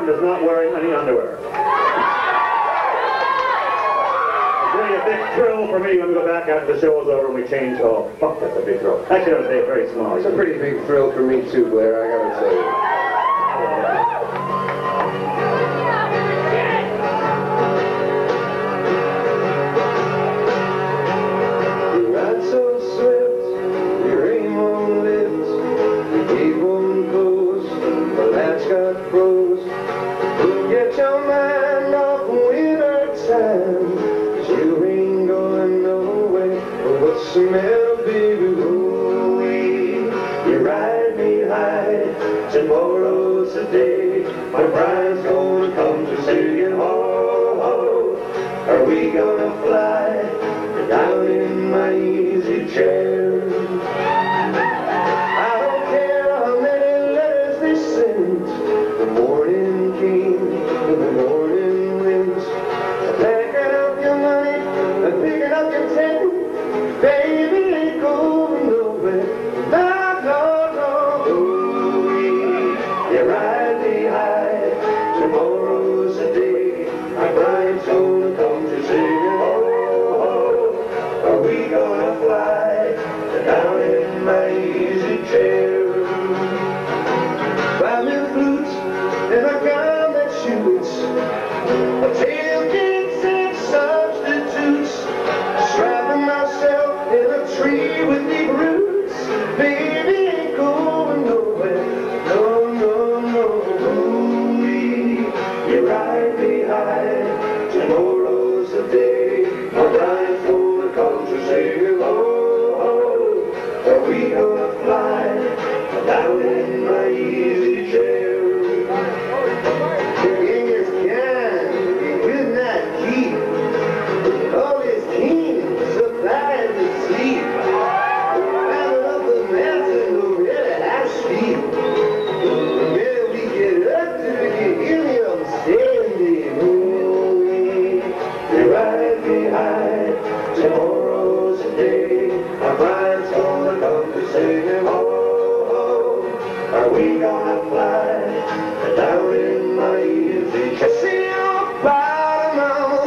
performed as not wearing any underwear. It's really a big thrill for me when we go back after the show is over and we change. Oh, fuck, that's a big thrill. Actually, I would say it's very small. It's a pretty big thrill for me too, Blair, I gotta tell you. Smell, baby, ooh-wee. You ride me high. Tomorrow's the day my bride's gonna come to singing. Ho, ho. Are we gonna fly down in my easy chair? I don't care how many letters they sent. The morning came and the morning went. Packing up your money and picking up your tent. Baby, ain't going nowhere. No, no, no. Ooh-wee, you ride me high. Tomorrow's the day my bride's gonna come to sing. Oh, oh, are we gonna fly down in my easy chair? Violin flutes and a gun that shoots, a tailgates and substitutes, strapping myself in a tree with deep roots. Baby, ain't going nowhere. No, no, no. Ooh-wee, you ride me high. Tomorrow's the day my bride's gonna come to sing. Oh, oh, are we gonna fly down in my easy chair? Genghis Khan could not keep all his kings supplied with sleep. Climbing up the mountain to really high speed. The minute we get up to it, you hear me, I'm standing. Ooh-wee, you ride me high. Tomorrow's the day my bride's gonna come to sing. Oh, oh, are we gonna fly down in my easy chair? See your bottom on.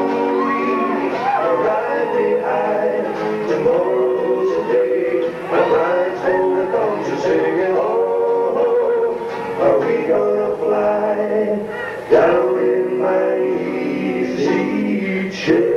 Ride me high. Tomorrow's the day my bride's gonna come to sing. Oh, oh, are we gonna fly down in my easy chair?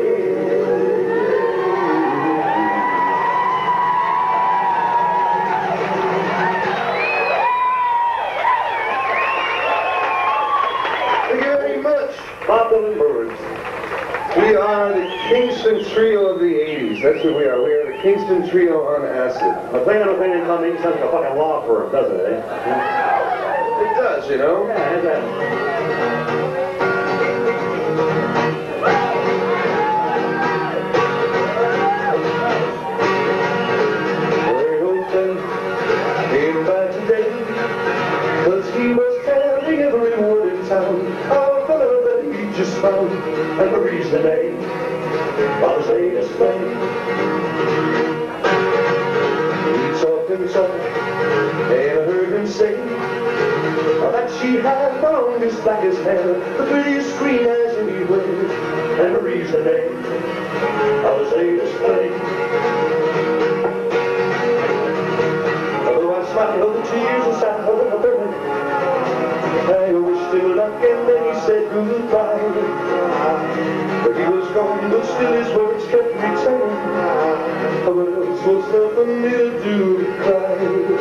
Thank you very much. Bottom and birds. We are the Kingston Trio of the 80s. That's what we are. We are the Kingston Trio on acid. MacLean Cummings sounds like a fucking law firm, doesn't it? It does, you know? Yeah, it does. Came by today, 'cause he was telling everyone in town how a fellow that he just found, and Marie's the name of his latest thing. He talked and talked, and I heard him say that she had found his blackest hair, the prettiest green eyes anywhere, and Marie's the name of his latest thing. Smiled the tears inside of a burning. I wished him luck and then he said goodbye. But he was gone, but still his words kept returning. What else was there for me to do but cry?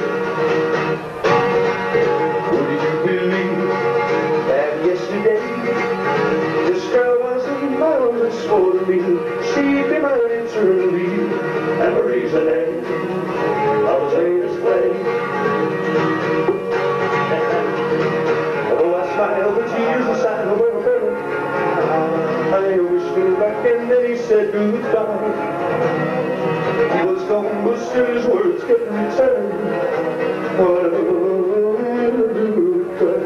Would you believe that yesterday this girl was a mountain for me? She'd be mine eternally, and Marie's the name of his latest flame. Oh, I smiled the tears inside of a burning. I wished him back and then he said goodbye. He was gone, but still his words kept returning. What a cry.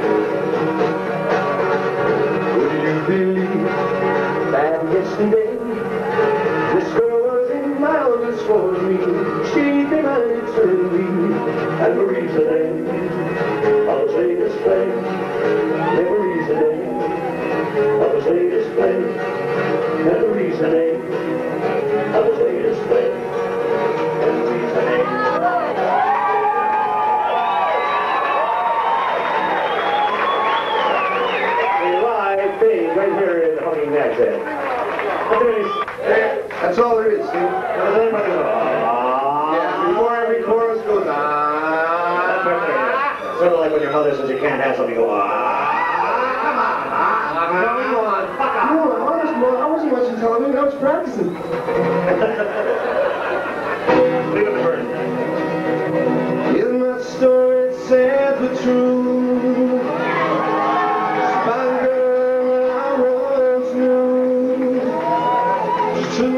Would you believe that yesterday this girl was in mountains for me? She'd be mine eternally, and Marie's the name of his latest flame. was laid to split, and the reasoning. I was laid to split, and the reasoning. Live thing right here in the fucking Nags Head. That's all there is, Steve. Yeah, before every chorus goes, Sort of like when your mother says you can't have something, go, Come on. No, honest, Mom, I wasn't watching television. I was practicing. Leave it to Burton. Is my story sad but true? Spy girl I once knew. She took my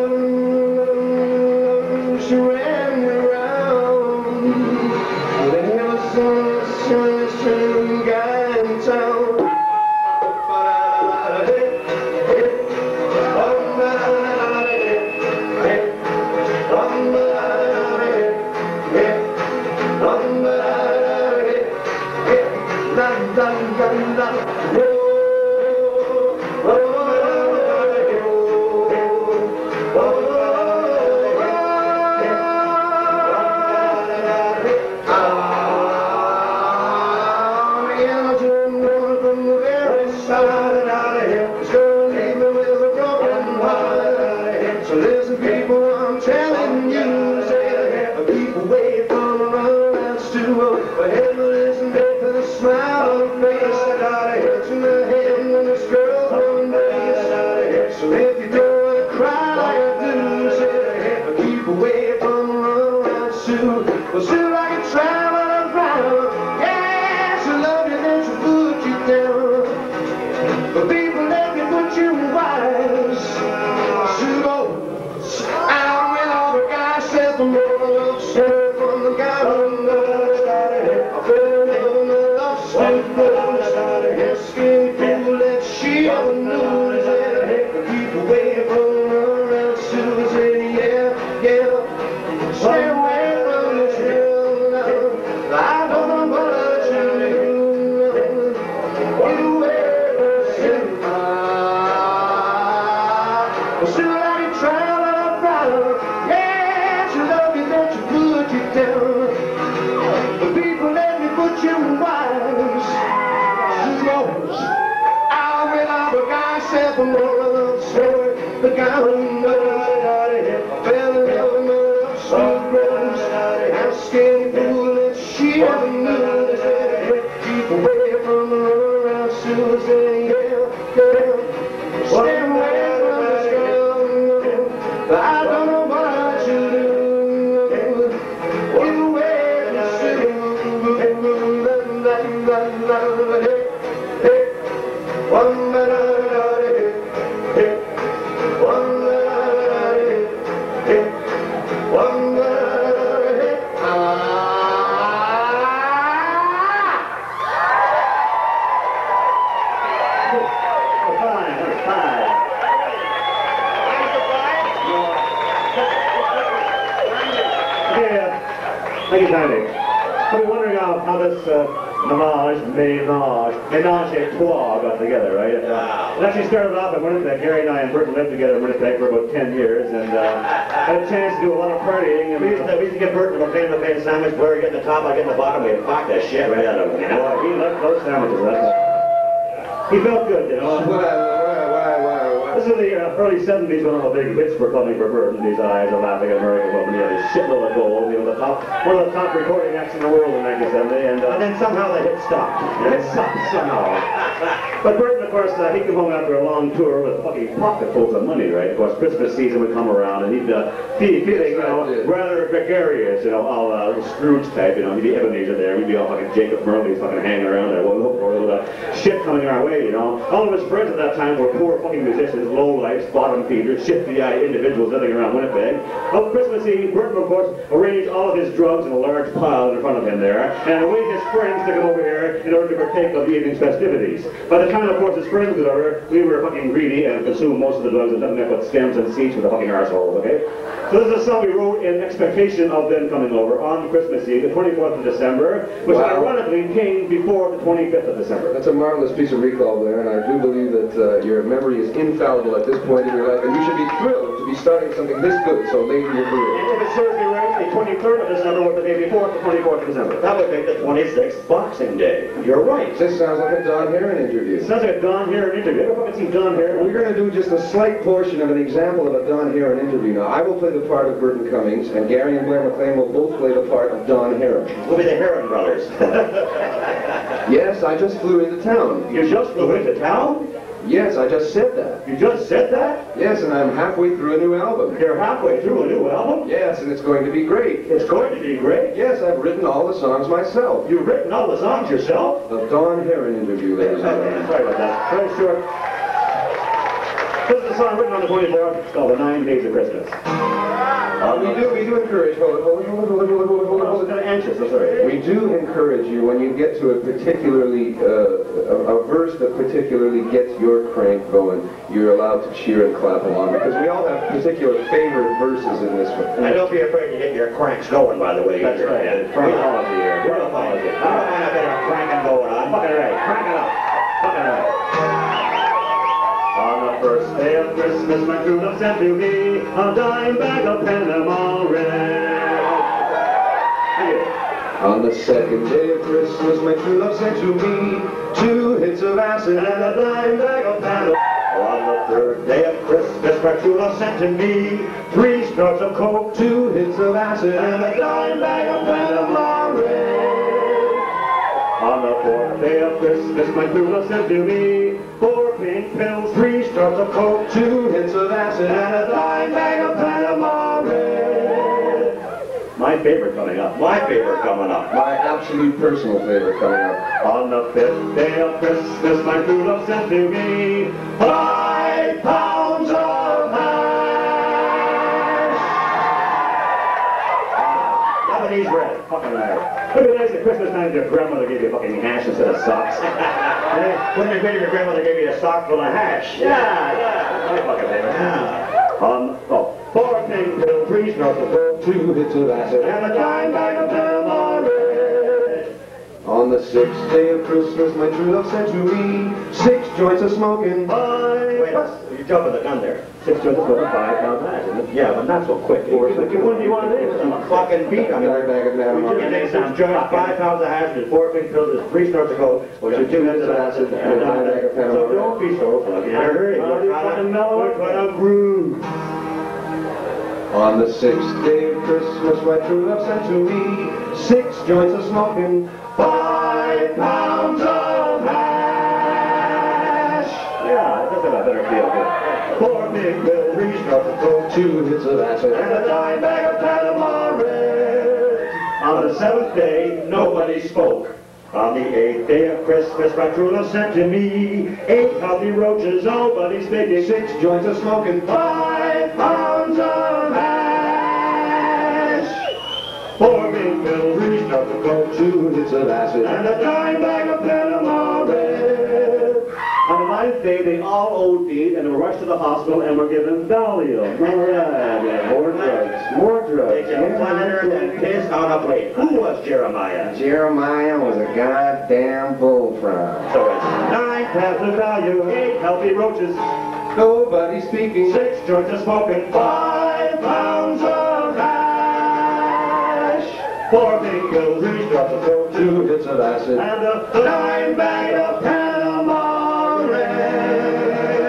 love, she ran me around. They never saw the sunshine guy in town. So listen, people, I'm telling you, say people wait for the romance to ahead, listen back to the smile on the face. I got a hit in the head when this girl's going base. So if you don't want to cry like I do, say keep away from the romance too. Well, still I can travel around. Yes, I love you, then she'll put you down. But people let me put you wise. From the guy who knows I fell in the love story. Asking people that she ever knew. Keep away from her and Susan. Yeah, yeah. Stay away from this hill. I don't know what you do. Get away from this hill. Well, still I can travel around. Yeah. The people let me put you wise. She knows I will have a guy said from the love story. The guy who knows I fell in love with love stories. Asking people that she ever knew. Keep away from the around Susan. Yeah, yeah. Stay away from this girl. I don't know what you do. Thank you, Tony. I'm wondering how this menage a trois got together, right? It actually started off in Winnipeg. Gary and I and Burton lived together in Winnipeg for about 10 years, and had a chance to do a lot of partying. And we used to get Burton a MacLean sandwich. Blair get in the top, I get in the bottom. We'd fuck that shit right out of him. You know? He loved those sandwiches. He felt good, you know. This is the early 70s when all the big hits were coming for Burton. These eyes are laughing at American woman. He had a shitload of gold. You know, one of the top recording acts in the world in 1970. And then somehow the hit stopped. It stopped somehow. But Burton, of course, he came home after a long tour with fucking pocketfuls of money, right? Of course, Christmas season would come around, and he'd be feeling, you know, rather gregarious, you know, all little Scrooge type, you know. He'd be Ebenezer there. We'd be all fucking Jacob Merley's fucking hanging around there. Well, look for a little shit coming our way, you know. All of his friends at that time were poor fucking musicians, low-lifes, bottom feeders, shifty-eyed individuals living around Winnipeg. On Christmas Eve, Burton, of course, arranged all of his drugs in a large pile in front of him there, and awaited his friends to come over here together in order to partake of the evening's festivities. By the time, of course, the spring was over, we were fucking greedy and consumed most of the drugs and nothing but stems and seeds with the fucking arseholes, okay? So this is a song we wrote in expectation of them coming over on Christmas Eve, the 24th of December, which ironically came before the 25th of December. That's a marvelous piece of recall, Blair, and I do believe that your memory is infallible at this point in your life, and you should be thrilled to be starting something this good so late in your career. And if it serves me right, the 23rd of December was the day before the 24th of December. That would make the 26th Boxing Day. You're right. This sounds like a Don Heron interview. It sounds like a Don Heron interview. You ever fucking see Don Heron? We're going to do just a slight portion of an example of a Don Heron interview. Now, I will play the part of Burton Cummings, and Gary and Blair MacLean will both play the part of Don Heron. We'll be the Heron brothers. Yes, I just flew into town. You just flew into town? Yes, I just said that. You just said that? Yes, and I'm halfway through a new album. You're halfway through a new album? Yes, and it's going to be great. It's going to be great? Yes, I've written all the songs myself. You've written all the songs yourself? The Don Heron interview, ladies and gentlemen. Sorry about that. Very short. This is a song written on the 24th. It's called The 9 Days of Christmas. We do encourage, hold it. I was kind of anxious, I'm sorry. We do encourage you when you get to a particularly, a verse that particularly gets your crank going, you're allowed to cheer and clap along, because we all have particular favorite verses in this one. And don't be afraid to get your cranks going, by the way. That's right. Frankology here. We're not fine. I don't mind a bit of cranking going on. Fucking right. Crank it up. Fucking right. On the first day of Christmas, my true love sent to me a dime bag of Panama red. On the second day of Christmas, my true love sent to me 2 hits of acid And a dime bag of Panama. On the third day of Christmas, my true love sent to me 3 snorts of coke. 2 hits of acid And a dime bag of Panama red. On the 4th day of Christmas, my true love sent to me 4 pink pills, 3 snorts of coke, 2 hits of acid and a dime bag of Panama red. My favorite coming up. my favorite coming up. my absolute personal favorite coming up. On the 5th day of Christmas, my true love sent to me 5 pounds of hash. Lebanese bread. Fucking right. Would it be nice at Christmas time if your grandmother gave you fucking hash instead of socks? Wouldn't it be great if your grandmother gave you a sock full of hash? Yeah. My fucking favorite. On 4 pink pills, 3 snorts of coke, 2 hits of acid and a dime bag of Panama red. On the 6th day of Christmas, my true love sent to me 6 joints of smoking. 5 Wait, you're jumping the gun there. 6 joints of coke, 5 pounds of hash, isn't it? Yeah, but not so quick. What do you want to do? I'm a fucking beat. I mean, Dime bag of Panama you take some joint, 5 pounds of hash, there's 4 pink pills, there's 3 snorts of coke, which are 2 hits of acid, and a dime bag of Panama. So don't be so fucking hurry. We're trying to groove. On the 6th day of Christmas, my true love sent to me 6 joints of smoking, 5 pounds of hash. Yeah, that's a better feel good. 4 big pills, 3 snorts of coke, 2 hits of acid and a dime bag of Panama red. On the 7th day, nobody spoke. On the 8th day of Christmas, my true love sent to me 8 healthy roaches, nobody speaking. 6 joints of smoking, 5 pounds of hash. 4 big pills, 3 snorts of coke, 2 hits of acid and a dime bag of Panama red. On the 9th day, they all OD'd and were rushed to the hospital and were given Valium. All right, more drugs, more drugs. They just flattered and pissed on a plate. Who was Jeremiah? Jeremiah was a goddamn bullfrog. So it's 9 pounds of value, 8 healthy roaches, Nobody speaking. 6 joints of smoking, 5 pounds of hash, 4 big pills, 3 drops of coke, 2 hits of acid and a dime bag of Panama red.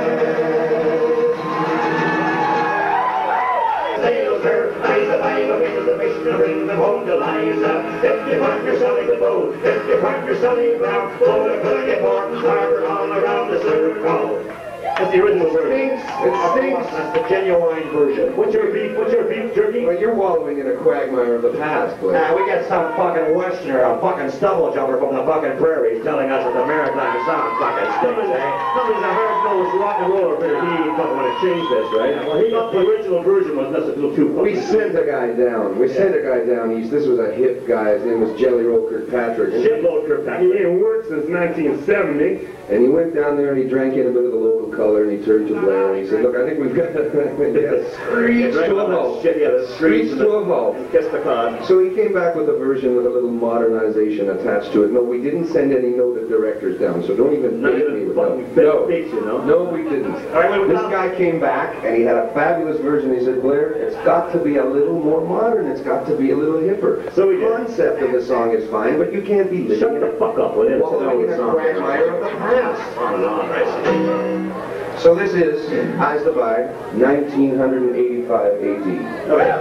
Sailors there, raise the bang of the mission, bring them home to Liza. If you want your selling the boat, if you want your selling ground, oh, they're gonna get more harbor on around the circle. That's the original version. It stinks. That's the genuine version. What's your beef jerky? Well, you're wallowing in a quagmire of the past, Blair. We get some fucking westerner, a fucking stubble jumper from the fucking prairies telling us that the maritime sound fucking stinks, eh? Somebody's a hard-nosed rock and roller, but he fucking want to change this, right? Well, he thought the original version was just a little too We sent a guy down. We sent a guy down east. This was a hip guy. His name was Jelly Roll Kirkpatrick. And Shitload trip back. He ain't worked since 1970. And he went down there and he drank in a bit of the local color and he turned to Blair and he said, look, I think we've got screech to a halt. Shit, yeah, the Screech to a halt. Kiss the cod. So he came back with a version with a little modernization attached to it. No, we didn't send any noted directors down, so don't even bait me with no. No, we didn't. All right, this guy came back and he had a fabulous version. He said, Blair, it's got to be a little more modern. It's got to be a little hipper. So the concept of the song is fine, but you can't be living Shut the fuck up with it. wallowing in a quagmire of the past. On and on, right? So this is Eyes the Bye, 1985 AD. Okay.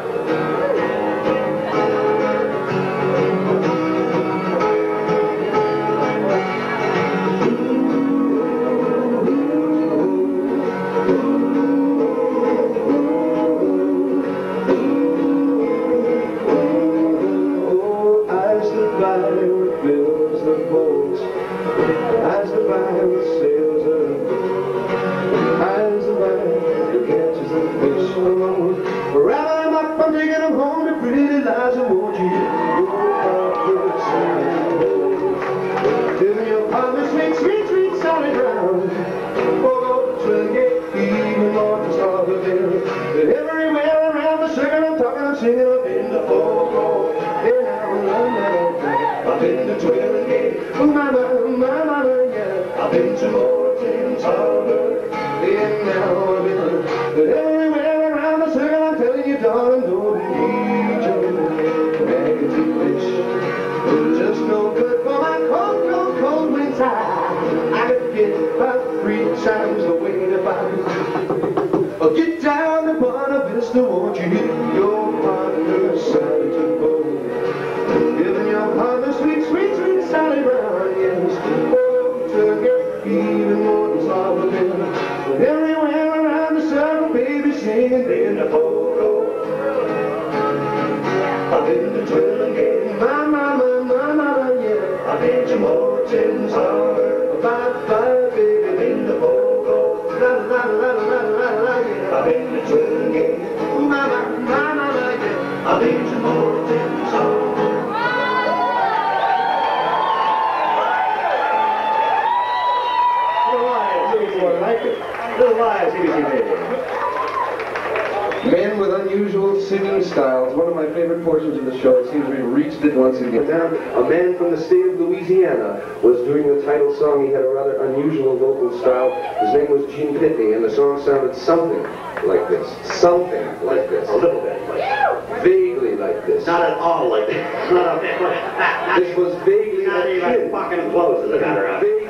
Men with unusual singing styles. One of my favorite portions of the show. It seems we've reached it once again. A man from the state of Louisiana was doing the title song. He had a rather unusual vocal style. His name was Gene Pitney, and the song sounded something like this. Something like this. A little bit. Vaguely like this. Not at all like this. Not a bit. This was vaguely Not even fucking close, as a matter of fact.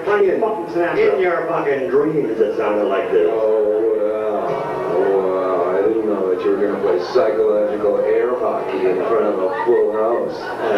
In your fucking dreams, it sounded like this. You were going to play psychological air hockey in front of a full house.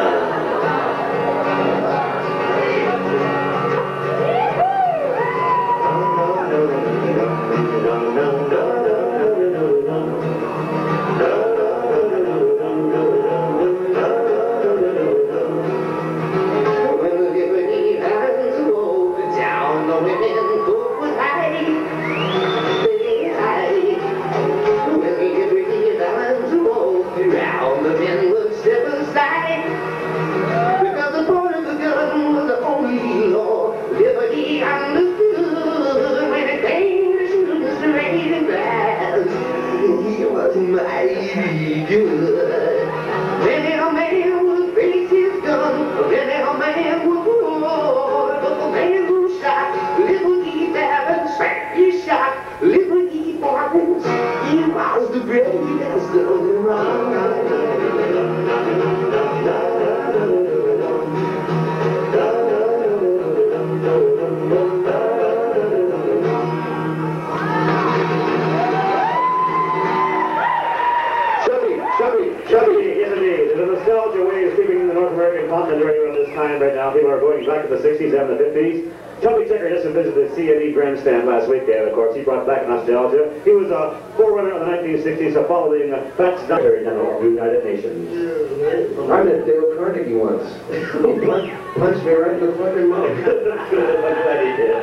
Back to the 60s and the 50s. Chubby Checker just visited the C&E Grandstand last weekend, of course. He brought back nostalgia. He was a forerunner of the 1960s, following Fats Doctor in the United Nations. I met Dale Carnegie once. He punched me right in the fucking mouth. I'm glad he did.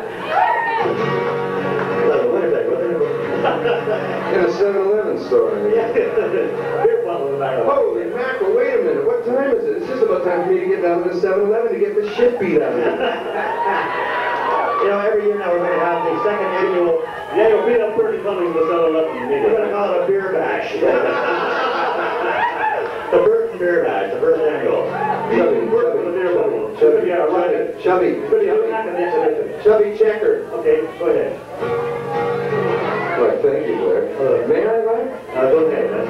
In a 7-Eleven store. Holy mackerel. Holy mackerel, wait a minute. What time time is it? It's just about time for me to get down to the 7-Eleven to get the shit beat out of me. You know, every year now we're going to have the second annual, you'll beat up Burton Cummings with 7-Eleven meeting. We're going to call it a beer bash. The Burton Beer Bash, the first annual. Chubby, yeah, right. Chubby. Chubby checker. Okay, go ahead. All right, thank you, Blair. May I, Blair? Go ahead, man.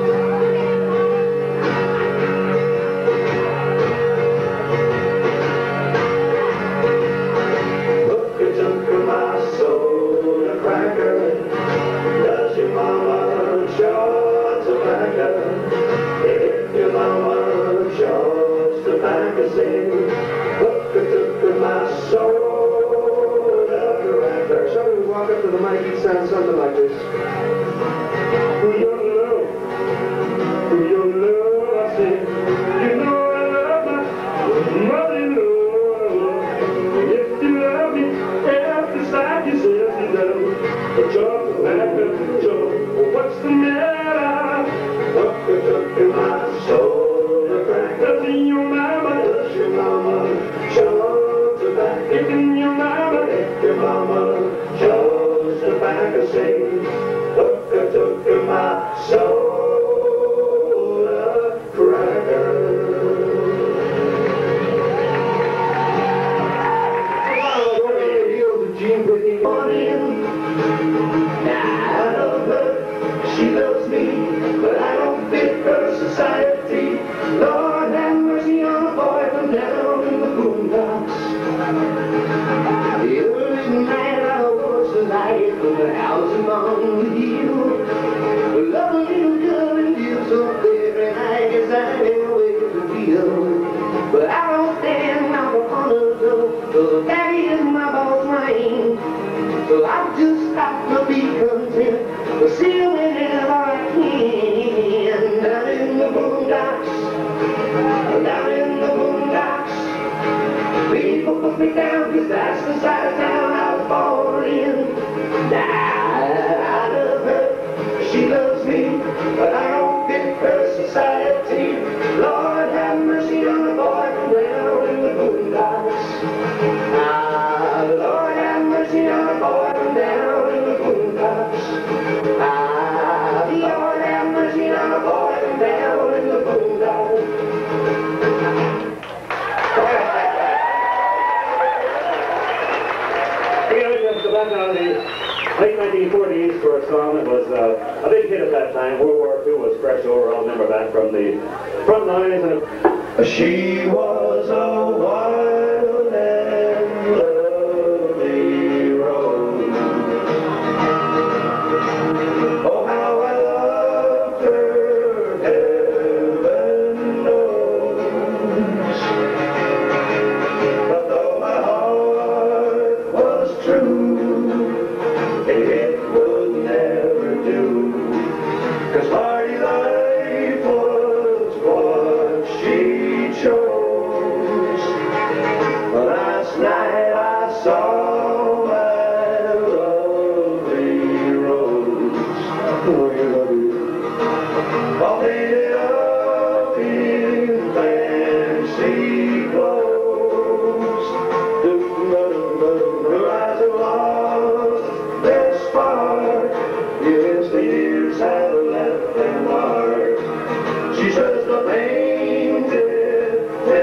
My soul a cracker. Does your mama chew tobacco? If your mama chews tobacco, sing. Look at my soul a cracker. Somebody would walk up to the mic and sound something like this. Your love, I say. You know I love my mother-in-law. If you love me, just like you said you love me. But you're tobacco, what's the matter? What took in my soul to crack? Does your mama chew tobacco? If your mama chews tobacco, sing. What took in my soul to crack? I love her, she loves me, but I don't fit her society. Lord have mercy on a boy from down in the boondocks. The other night I was alive from the house among the hills. Love a little girl and feels so there, and I guess I never will feel. But I don't stand out on the door, so daddy is my boss mind. So I've just got to be content to see her whenever I can. Down in the boondocks, down in the boondocks. People put me down 'cause that's the side of town I was born in. Now I love her, she loves me, but I don't fit her society. Lord have mercy on the boy from down in the boondocks. Lord have mercy on the boy from down in the boondocks. Lord have mercy on the boy from down in the boondocks. We're going to go back down to the late 1940s for a song that was a big hit at that time. World War II was fresh over. I'll remember that from the front lines. And She was a wild and lovely rose. Oh, how I loved her, heaven knows. But though my heart was true, it would never do. 'Cause party life was what she chose. Last night I saw my lovely rose. All painted up in fancy clothes. Her eyes have lost their spark. Yes, the years have left their mark. She's just a painted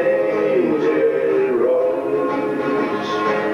rose.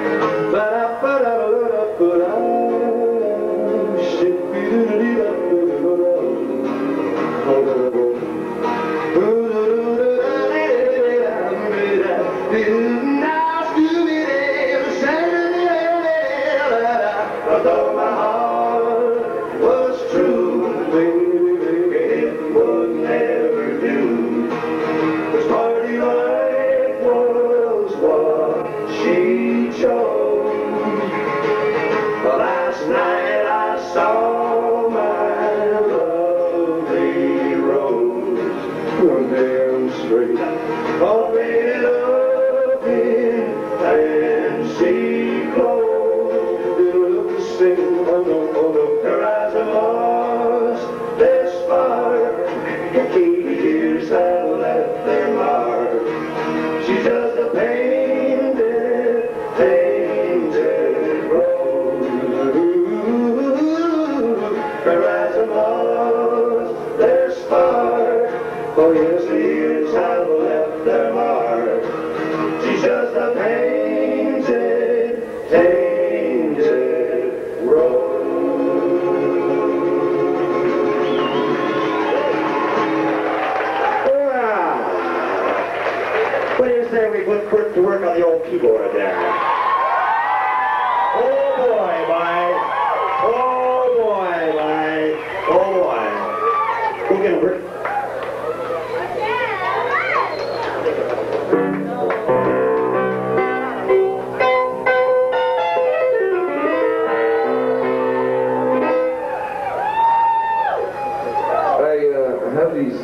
Although my heart was true, it would never do. 'Cause party life was what she chose. But last night I saw my lovely rose. Damn straight, all painted up in fancy clothes. Sing, oh no, her eyes have lost their spark. 80 years have left their mark.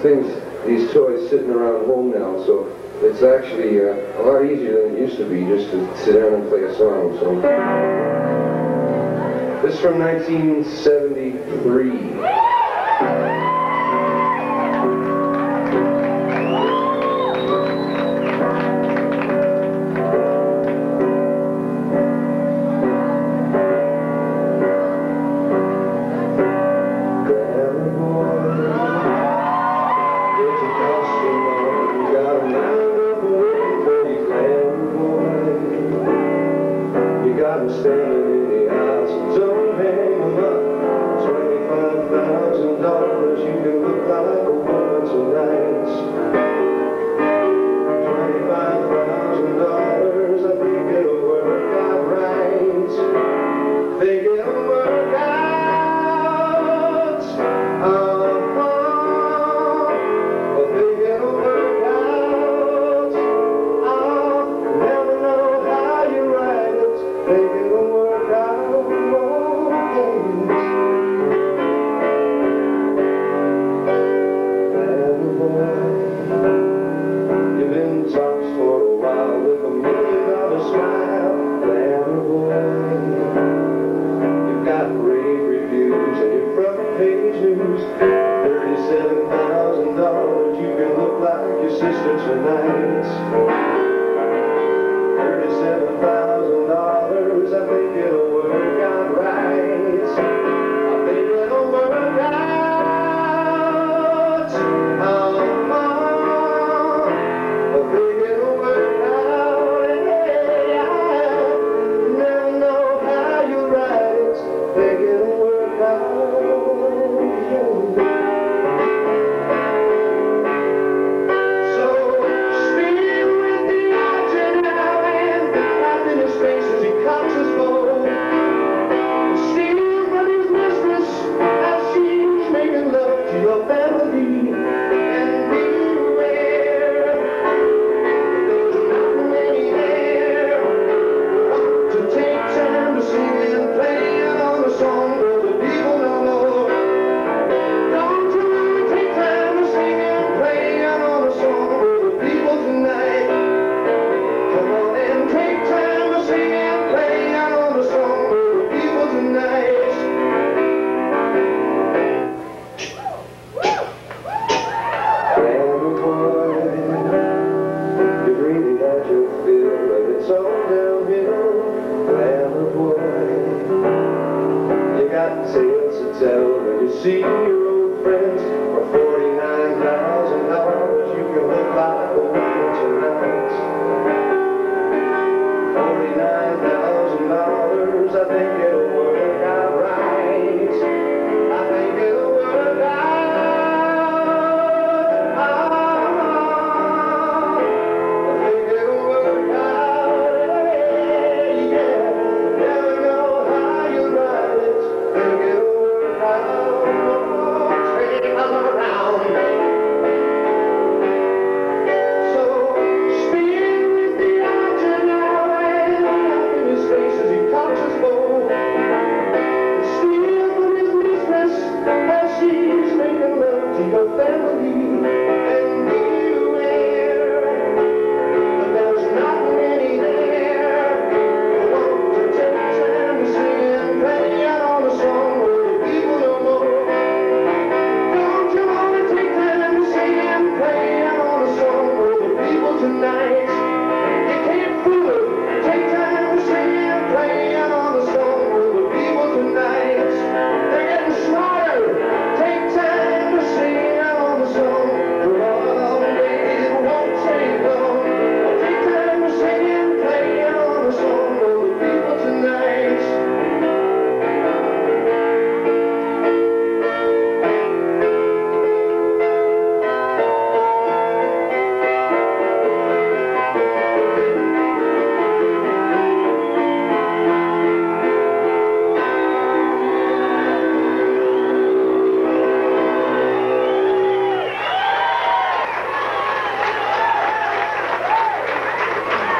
things, these toys sitting around home now, so it's actually a lot easier than it used to be just to sit down and play a song. So this is from 1973.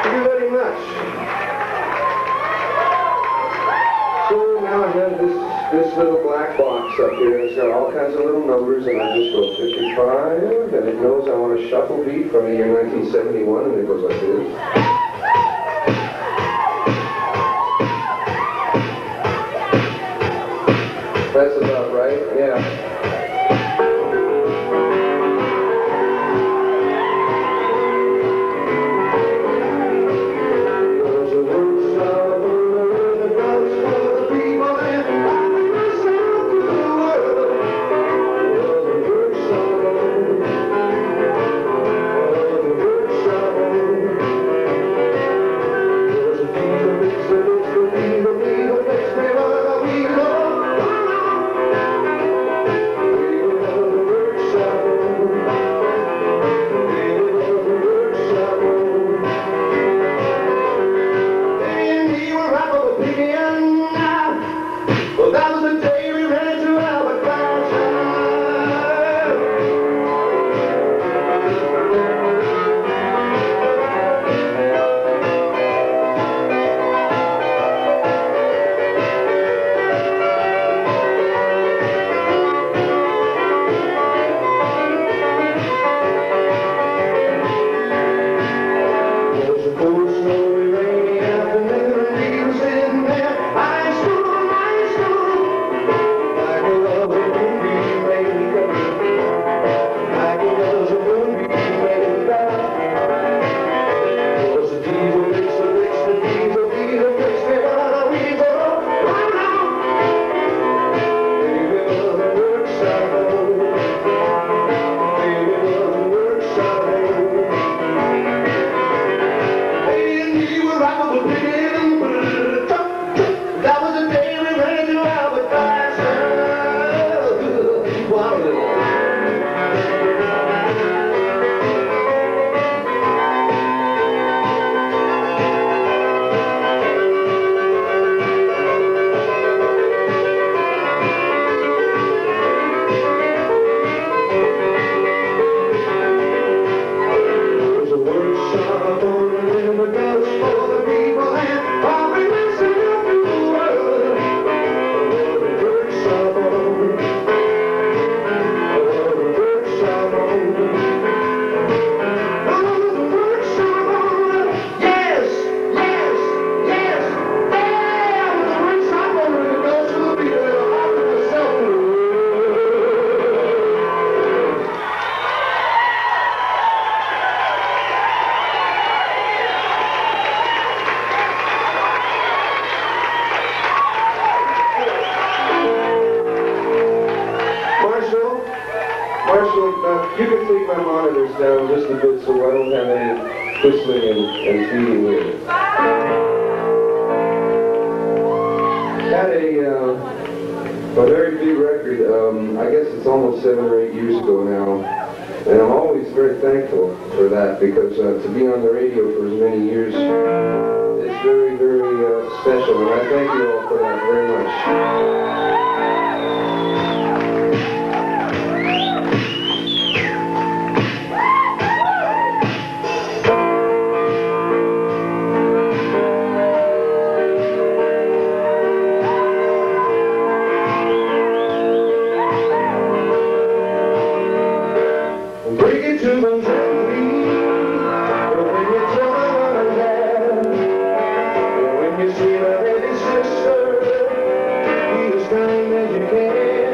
So now I have this this little black box up here, and it's got all kinds of little numbers, and I just go 55, and it knows I want a shuffle beat from the year 1971, and it goes like this. That's about right, yeah. You can take my monitors down just a bit so I don't have any whistling and feeding with it. Had a very big record, I guess it's almost 7 or 8 years ago now, and I'm always very thankful for that because to be on the radio for as many years is very, very special, and I thank you all for that very much. You see my baby sister, be as kind as you can.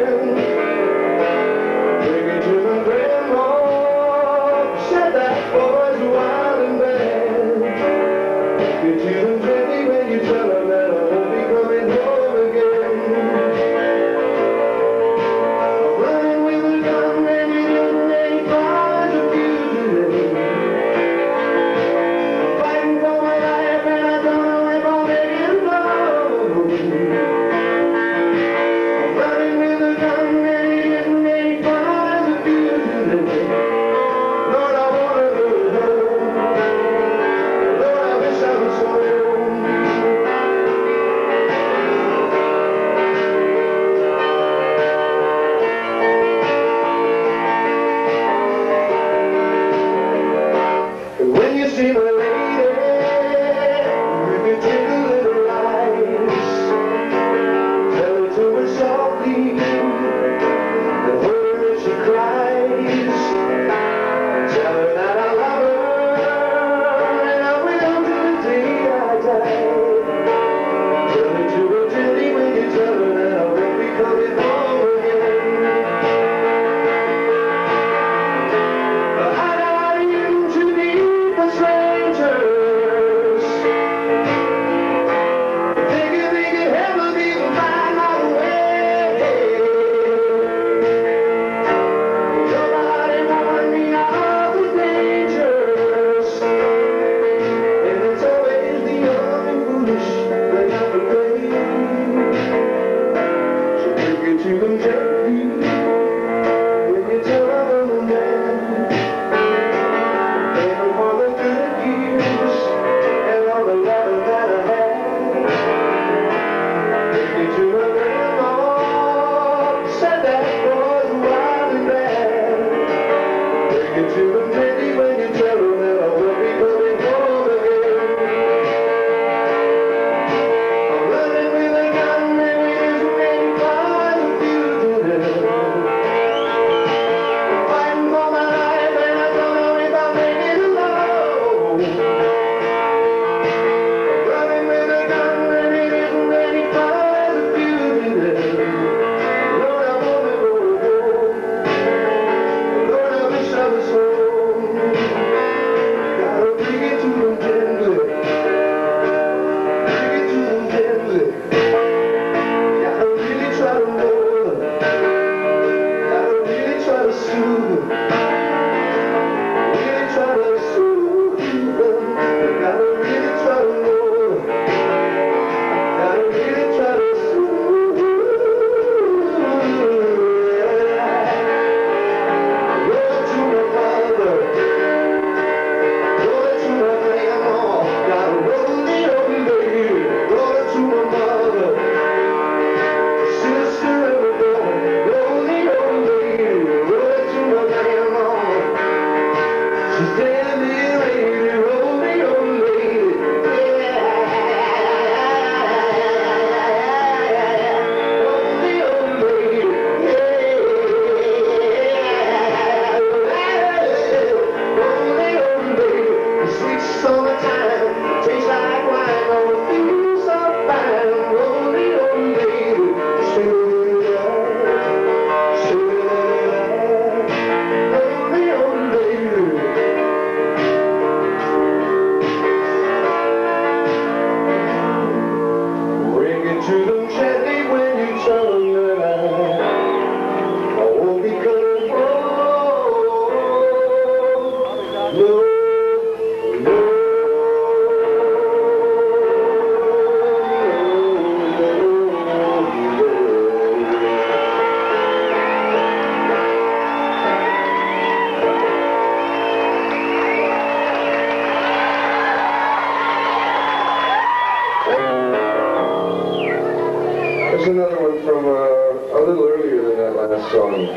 another one from a little earlier than that last song.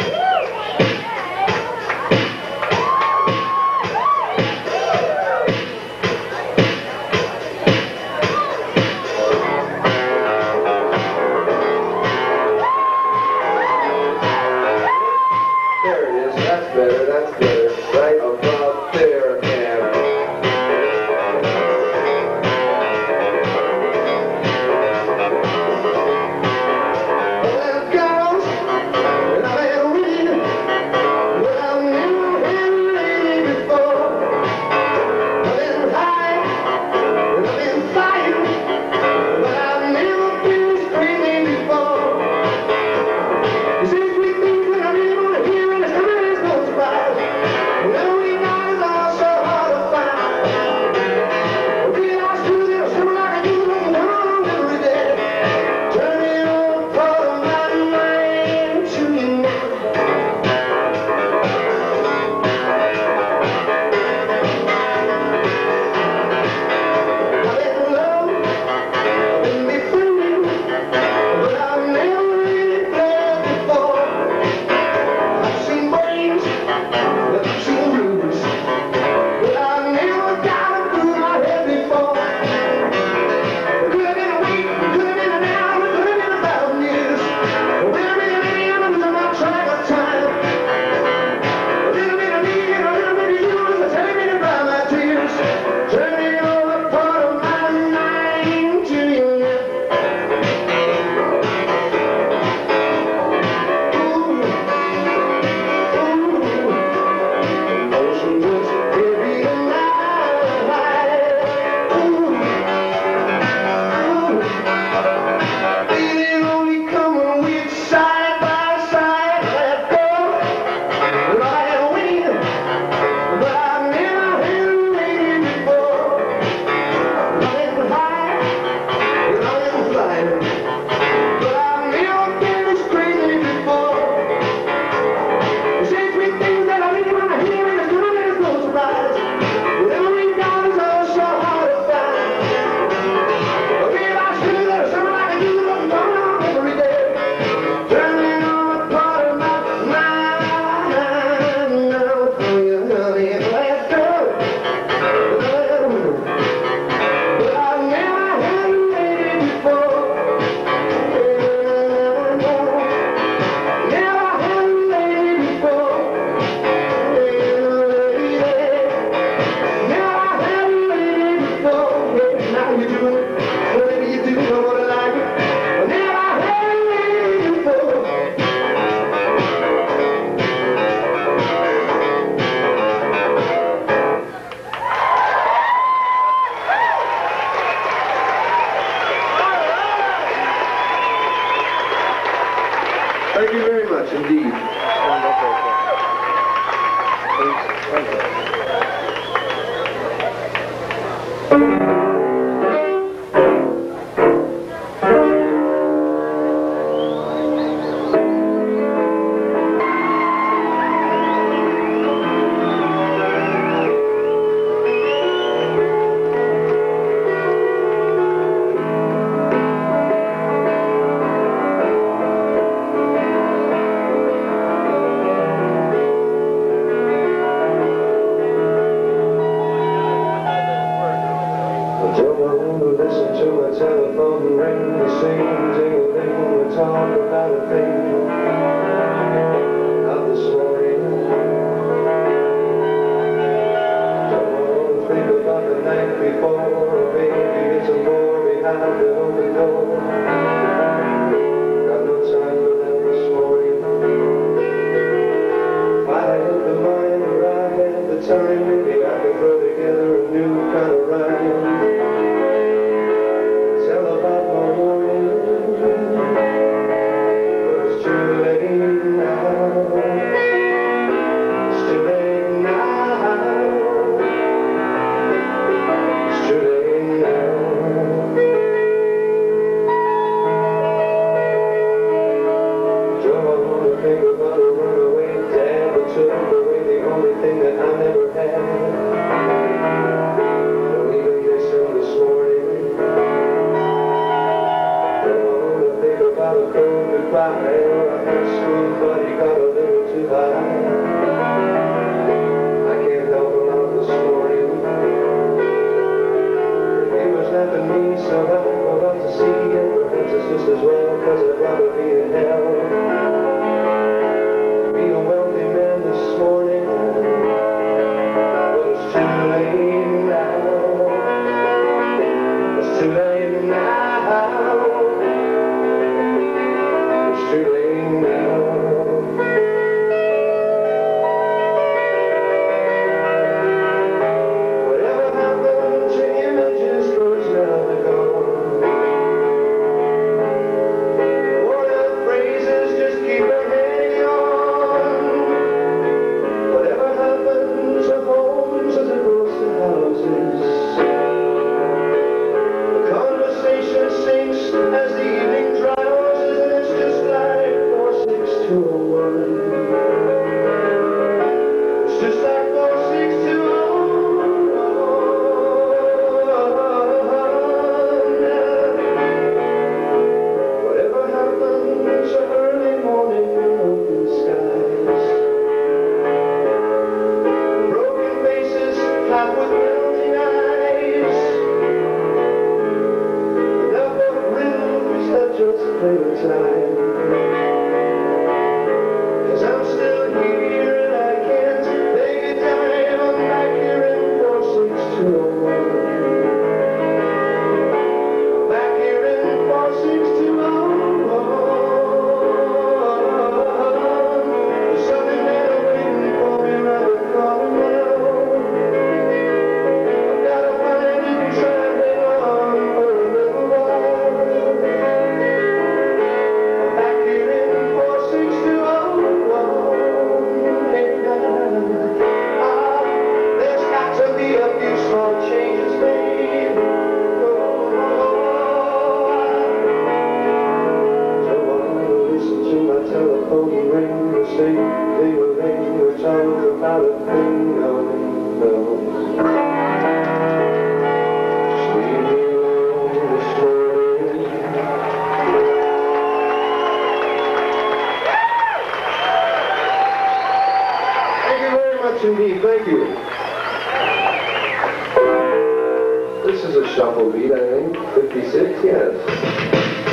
There it is. That's better. That's better. Right about there, and thank you very much indeed. have a cold goodbye. Our high school buddy got a little too high. I can't help him out this morning. He was laughing me so I'm about to see him. Perhaps it's just as well, cause I'd rather be in hell. Be a wealthy man this morning, but it's too late now. It's too late now. It's too late now. Whatever happened to images goes now to gone. Worn out phrases just keep on hanging on. Whatever happened to homes as opposed to houses. The conversation sinks as the evening drowses, and it's just like 46201. It's just like 46201. Whatever happened to early morning open skies? Broken faces, half with melting eyes. Enough of rhythms that just play the time. Cause I'm still here and I can't make a dime. I'm back here in 46201. I'm back here in 46201. There's something that I'm waiting for me around the corner now. I've gotta find it and try and hang on for a little while. I'm back here in 46201. There's got to be a few small changes made. Don't want to listen to my telephone ring. The same thing will ring your tongue about a thing. No, no. Just leave me alone this morning. Thank you very much indeed. Thank you. This is a shuffle beat, I think. 56, yes.